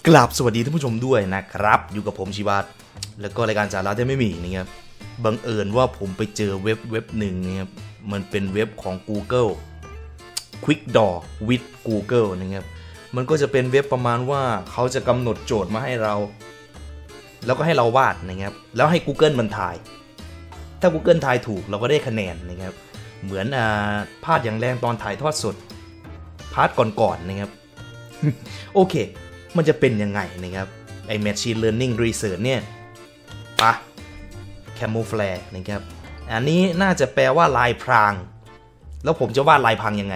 กราบสวัสดีท่านผู้ชมด้วยนะครับอยู่กับผมชิวัตแล้วก็รายการสาระที่ไม่มีนะครับบังเอิญว่าผมไปเจอเว็บหนึ่งนะครับมันเป็นเว็บของ Google Quick Draw with Google นะครับมันก็จะเป็นเว็บประมาณว่าเขาจะกำหนดโจทย์มาให้เราแล้วก็ให้เราวาดนะครับแล้วให้ Google มันทายถ้า Google ทายถูกเราก็ได้คะแนนนะครับเหมือนพลาดอย่างแรงตอนถ่ายทอดสดพาร์ทก่อนๆนะครับ โอเคมันจะเป็นยังไงนะครับไอ้ Machine Learning Research เนี่ยปะ Camouflage นะครับอันนี้น่าจะแปลว่าลายพรางแล้วผมจะวาดลายพรางยังไง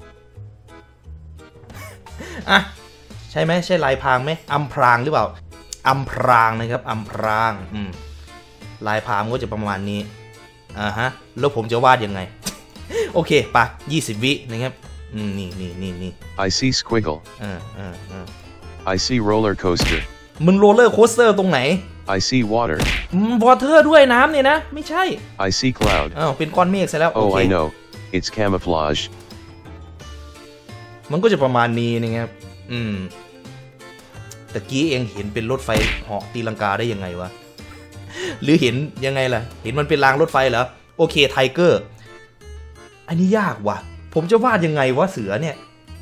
อ่ะใช่ไหมใช่ลายพรางไหมอำพรางหรือเปล่าอำพรางนะครับอำพรางลายพรางก็จะประมาณนี้ฮะแล้วผมจะวาดยังไง โอเคปะ20 วินะครับนี่ I see squiggle I see roller coaster มึงโรลเลอร์โคสเตอร์ตรงไหน I see water วอเตอร์ด้วยน้ำเนี่ยนะไม่ใช่ I see cloud เป็นก้อนเมฆซะแล้ว Oh I know it's camouflage มันก็จะประมาณนี้นะครับตะกี้เองเห็นเป็นรถไฟเหาะตีลังกาได้ยังไงวะหรือเห็นยังไงล่ะเห็นมันเป็นรางรถไฟเหรอโอเคไทเกอร์อันนี้ยากว่ะผมจะวาดยังไงวะเสือเนี่ย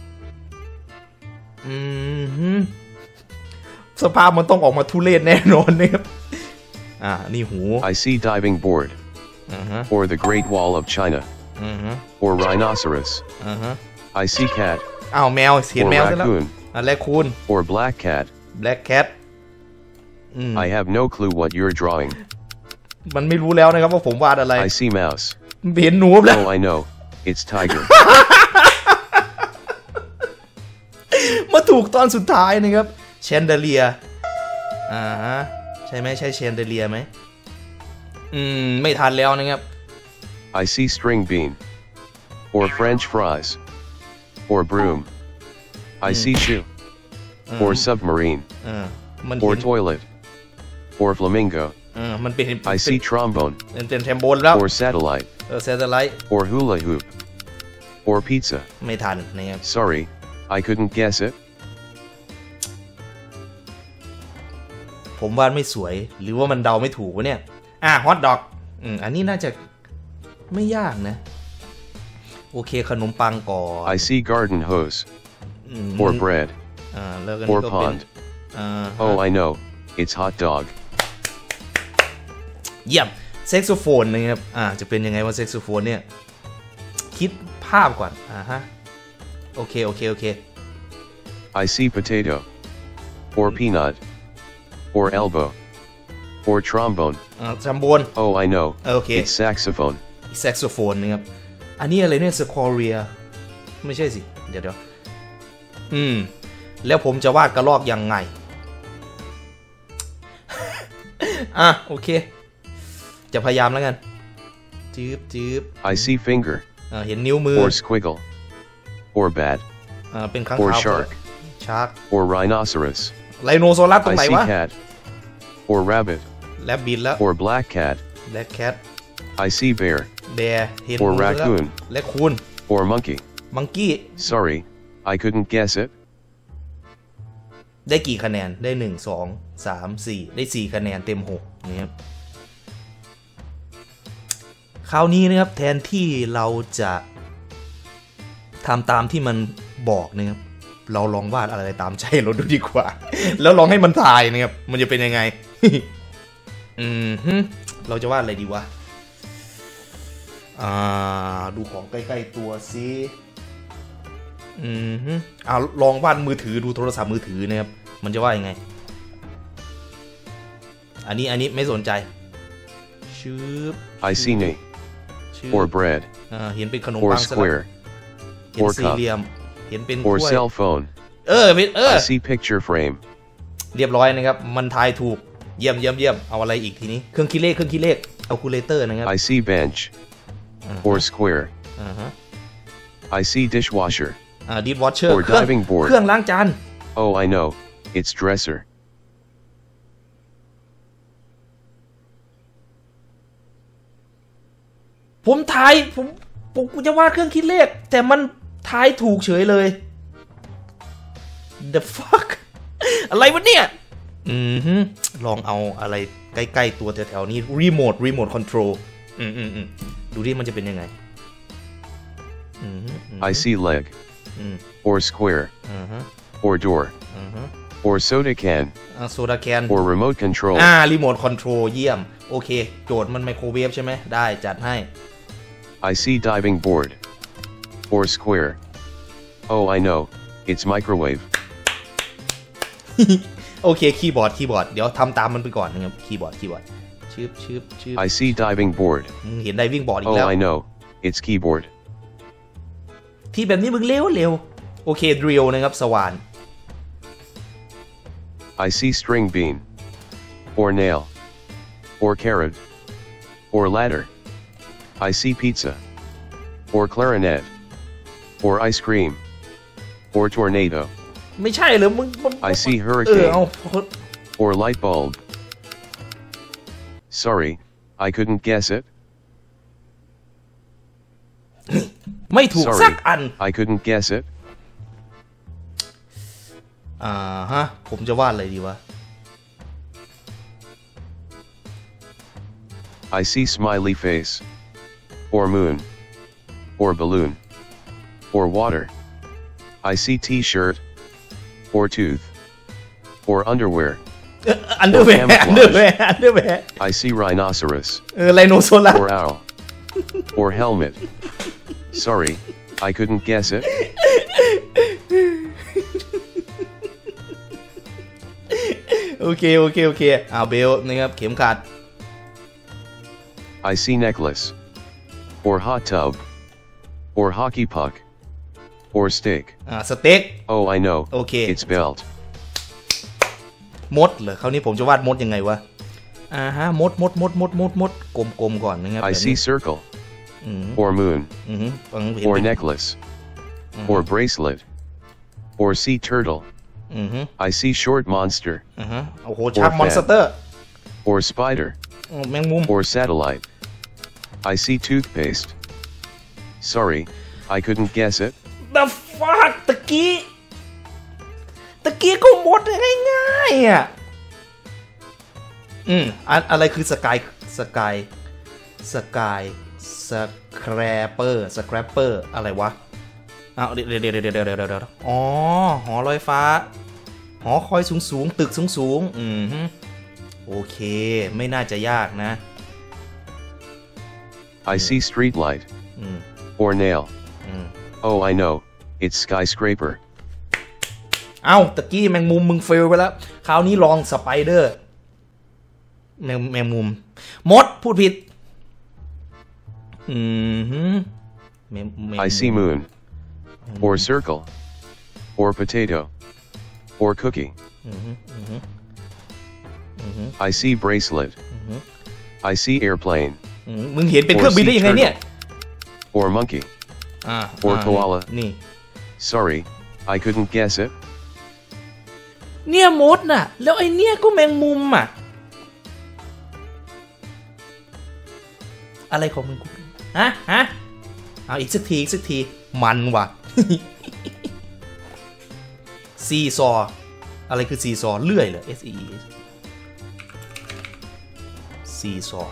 สภาพมันต้องออกมาทุเรศแน่นอนนะครับนี่หู I see diving board or the Great Wall of China or rhinoceros I see cat แมวเห็นแมวซะแล้วแรคคูน or black cat I have no clue what you're drawing มันไม่รู้แล้วนะครับว่าผมวาดอะไร I see mouse เห็นหนูแล้ว Oh I know it's tiger มาถูกตอนสุดท้ายนะครับแชนเดเลียใช่ไหมใช่แชนเดเลียไหมไม่ทันแล้วนะครับ I see string bean or French fries or broom I see shoe or submarine or toilet or flamingo มันเป็น I see trombone เป็นแทมโบนแล้ว or satellite or hula hoop or pizza ไม่ทันนะครับ Sorry I couldn't guess it ผมวาดไม่สวยหรือว่ามันเดาไม่ถูกวะเนี่ยฮอทดอกอันนี้น่าจะไม่ยากนะโอเคขนมปังก่อน I see garden hose or bread or pond Oh I know it's hot dog เยี่ยมแซกโซโฟนนะครับจะเป็นยังไงว่าแซกโซโฟนเนี่ยคิดภาพก่อนโอเค I see potato or peanut or elbow or trombone trombone Oh I know โอเค it's saxophone แซกโซโฟนนะครับอันนี้อะไรเนี่ยสคอเรียไม่ใช่สิเดี๋ยวแล้วผมจะวาดกระรอกยังไงโอเคจะพยายามแล้วกันจืบ I see finger เห็นนิ้วมือ or squiggle or bat เป็นข้าง or ขาว shark or rhinoceros ไลโนซอรัสตรงไหน I วะ see cat or rabbit แรบบิทแล้ว or black cat I see bear แบร์เห็น or raccoon และคูน or monkey มังกี้ Sorry I couldn't guess it ได้กี่คะแนนได้1 2 3 4ได้4คะแนนเต็ม6นะครับคราวนี้นะครับแทนที่เราจะทำตามที่มันบอกนะครับเราลองวาดอะไรตามใจเราดูดีกว่าแล้วลองให้มันทายนะครับมันจะเป็นยังไง เราจะวาดอะไรดีวะดูของใกล้ๆตัวซิลองวาดมือถือดูโทรศัพท์มือถือนะครับมันจะว่ายังไงอันนี้ไม่สนใจชืบ I see knee or bread เห็นเป็นขนม or ปัง square เห็นสี่เหลี่ยมเห็นเป็น or cell phone I see picture frame เรียบร้อยนะครับมันทายถูกเยี่ยมเอาอะไรอีกทีนี้เครื่องคิดเลขเอาคูลเลเตอร์นะครับ I see bench or square I see dishwasher dishwasher or diving board เครื่องล้างจาน Oh I know it's dresser ผมทายผมจะวาดเครื่องคิดเลขแต่มันทายถูกเฉยเลย The fuck อะไรวะเนี่ยลองเอาอะไรใกล้ๆตัวแถวๆนี้รีโมทคอนโทรลดูดิมันจะเป็นยังไง I see leg or square or door or soda can โซดาแคน or remote control รีโมทคอนโทรลเยี่ยมโอเคโจทย์มันไมโครเวฟใช่ไหมได้จัดให้ I see diving board or square oh I know it's microwave โอเคคีย์บอร์ดเดี๋ยวทำตามมันไปก่อนนะครับคีย์บอร์ดชืบ I see diving board เห็น diving board อีกแล้ว oh I know it's keyboard ที่แบบนี้มึงเร็วโอเค drill นะครับสว่าน I see string bean or nail or carrot or ladder I see pizza or clarinet or ice cream or tornado ไม่ใช่เหรอมึง I see hurricane or light bulb sorry I couldn't guess it ไม่ถูกสักอัน I couldn't guess it ผมจะวาดอะไรดีวะ I see smiley face or moon or balloon or water I see t-shirt or tooth or underwear I see rhinoceros or owl or helmet sorry I couldn't guess it โอเคเบลนะครับเข็มขัด I see necklace or hot tub or hockey puck or steak สเต็ก oh I know โอเค it's belt มดเหรอคราวนี้ผมจะวาดมดยังไงวะมดกลมก่อนนะครับ I see circle or moon or necklace or bracelet or sea turtle I see short monster โอ้โหชักมอนสเตอร์ or spider แมงมุม or satellite I see toothpaste sorry I couldn't guess it The fuck ตะกี้ก็มดง่ายๆอะไรคือสกแครปเปอร์อะไรวะเดี๋ยวอ๋อหอลอยฟ้าหอคอยสูงตึกสูงโอเคไม่น่าจะยากนะ I see street light or nail oh I know it's skyscraper ตะกี้แมงมุมมึงเฟลไปแล้วคราวนี้ลองสไปเดอร์แมงมุมมดพูดผิด I see moon or circle or potato or cookie I see bracelet I see airplane มึงเห็นเป็นเครื่องบินได้ยังไงเนี่ย or monkey or koala นี่ sorry I couldn't guess it เนี่ยมดน่ะแล้วไอเนี่ยก็แมงมุมอะไรของมึงเอาอีกสักทีมันว่ะ ซีซออะไรคือซีซอเลื่อยเหรอ SE ซีซอ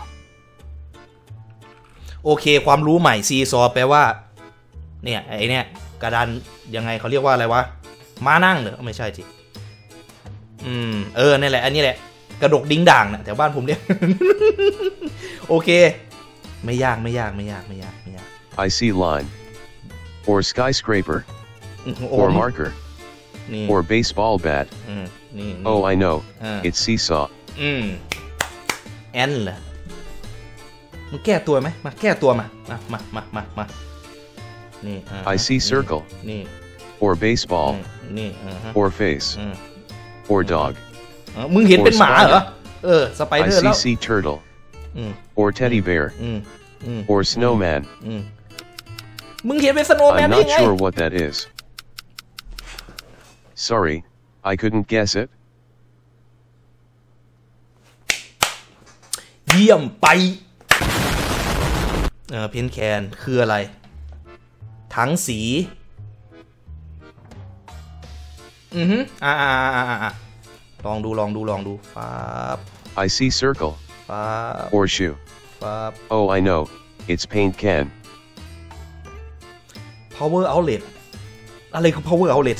โอเคความรู้ใหม่ซีซอแปลว่าเนี่ยไอเนี่ยกระดานยังไงเขาเรียกว่าอะไรวะม้านั่งเหรอไม่ใช่จินี่แหละอันนี้แหละกระดกดิ้งด่างนะแถวบ้านผมเนี่ย โอเคไม่ยาก I see line or skyscraper or marker or baseball bat oh I know it's seesaw แอนเหรอมึงแก้ตัวไหมมาแก้ตัวมานี่ I see circle นี่ or baseball นี่ or face or dog มึงเห็นเป็นหมาเหรอสไปเดอร์แล้ว I see sea turtle or teddy bear or snowman มึงเห็นเป็นสโนว์แมน I'm ได้ not ไง sure what that is sorry I couldn't guess it เยี่ยมไปเพนแคนคืออะไรถังสีลองดูฟ้า I see circle. ฟ้า Horseshoe. ฟ้า Oh, I know. It's paint can. power outlet อะไรคือ power outlet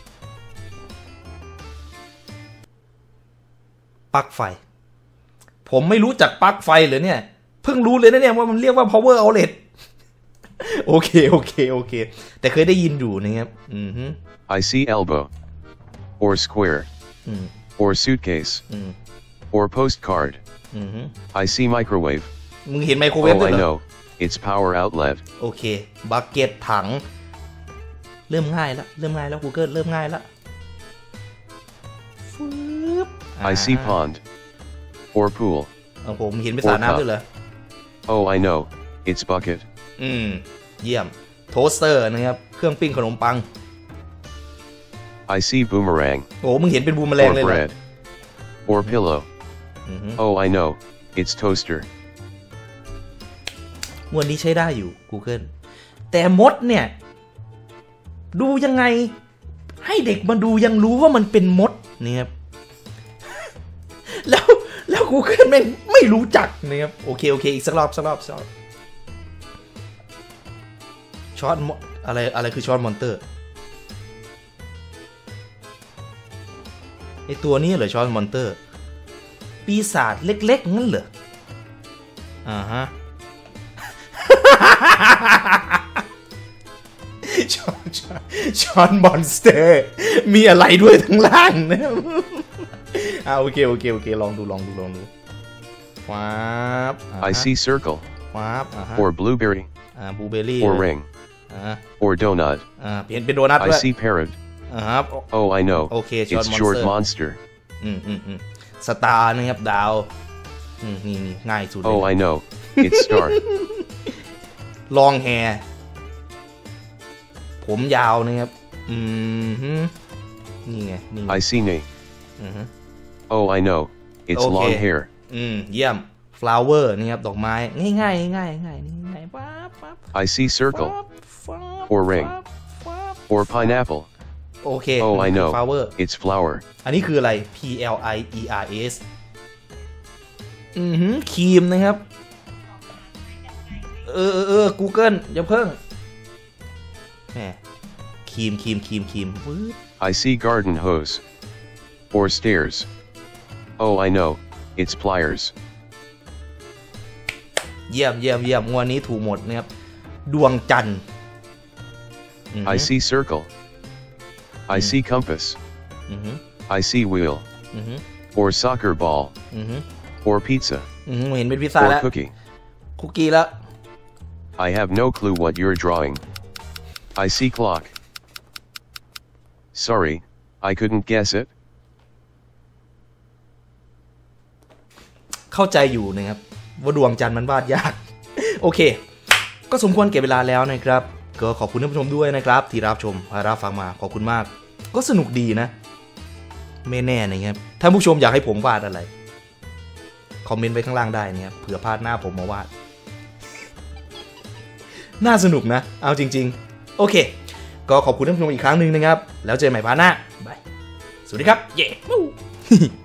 ปลั๊กไฟผมไม่รู้จักปลั๊กไฟเลยเนี่ยเพิ่งรู้เลยนะเนี่ยว่ามันเรียกว่า power outlet โอเคแต่เคยได้ยินอยู่นะครับ I see elbow. Or square. Or suitcase. Or postcard. I see microwave. มึงเห็นไมโครเวฟ Oh, ด้วย I เหรอ know. It's power outlet. โอเคบักเก็ตถังเริ่มง่ายแล้ว Google เริ่มง่ายแล้วฟึบ I see pond. Or pool. ผมเห็นเป็นสระน้ำด้วยเหรอ Oh, I know. It's bucket. เยี่ยมโทสเตอร์นะครับเครื่องปิ้งขนมปัง I see boomerang. โอ้มึงเห็นเป็นบูมแมลง Or เลยเหรอ bread. Or pillow. Oh, I know. It's toaster. วันนี้ใช้ได้อยู่ Google แต่มดเนี่ยดูยังไงให้เด็กมาดูยังรู้ว่ามันเป็นมดเนี่ยครับ แล้ว Google ไม่รู้จักนะครับโอเคอีกสักรอบช็อตอะไรคือช็อตมอนเตอร์ไอตัวนี้เหรอช็อตมอนเตอร์ปีศาจเล็กๆงั้นเหรอฮะ ช้อนมอนสเตอร์มีอะไรด้วยทั้งล่างนะโอเคลองดูว้าบ I see circle. ว้าบ Or blueberry. บลูเบอร์รี่ Or ring. Or donut. เปลี่ยนเป็นโดนัท I ด้วย see parrot. ครับ Oh, I know. โอเค It's short monster. สตาร์นะครับดาวนี่ง่ายสุดเลย Oh, I know. It's star. ลองแฮร์ผมยาวนะครับนี่ไง I see knee. Oh, I know. It's long hair. เยี่ยม flower นี่ครับดอกไม้ง่ายป๊บ I see circle. Or ring. Or pineapple. โอเค Oh, I know. flower It's flower. อันนี้คืออะไร PLIERS ครีมนะครับGoogle อย่าเพิ่งแหมครีม I see garden hose. Or stairs. Oh, I know. It's pliers. เยี่ยมงวดนี้ถูกหมดนะครับดวงจันทร์ I see circle. I see compass. I see wheel. Or soccer ball. Or pizza. เห็นเป็นพิซซ่า Or แล้ว cookie. คุกกี้แล้ว I have no clue what you're drawing. I see clock. Sorry, I couldn't guess it. เข้าใจอยู่นะครับว่าดวงจันทร์มันวาดยาก โอเคก็สมควรเก็บเวลาแล้วนะครับก็ขอบคุณท่านผู้ชมด้วยนะครับที่รับชมรับฟังมาขอบคุณมากก็สนุกดีนะไม่แน่นะครับถ้าผู้ชมอยากให้ผมวาดอะไรคอมเมนต์ไว้ข้างล่างได้นะครับเผื่อพลาดหน้าผมมาวาด น่าสนุกนะเอาจริงๆโอเคก็ขอบคุณท่านผู้ชมอีกครั้งหนึ่งนะครับแล้วเจอกันใหม่พาร์ทหน้าบายสวัสดีครับเย้